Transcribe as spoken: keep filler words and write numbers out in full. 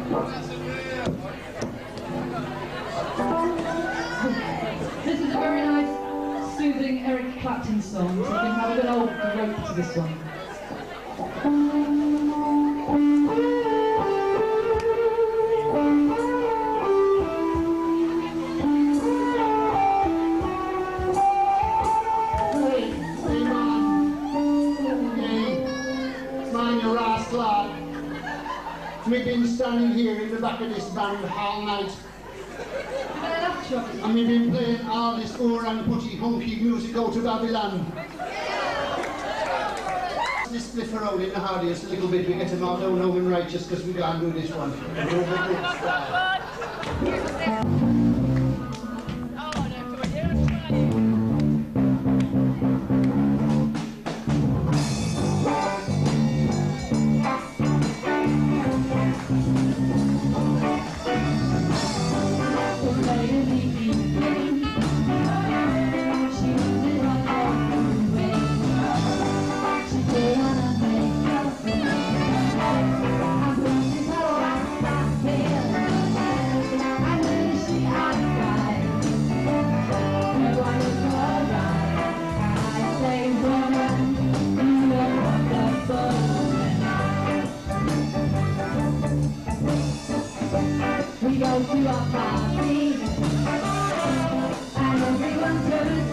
This is a very nice, soothing Eric Clapton song, so you can have a good old rope to this one. We've been standing here in the back of this band all night. And we've been playing all this oor and putty hunky music out of Babylon. This spliff around in the hardiest a little bit, we get them all down now and righteous because we can't do this one. We go to our party, and everyone turns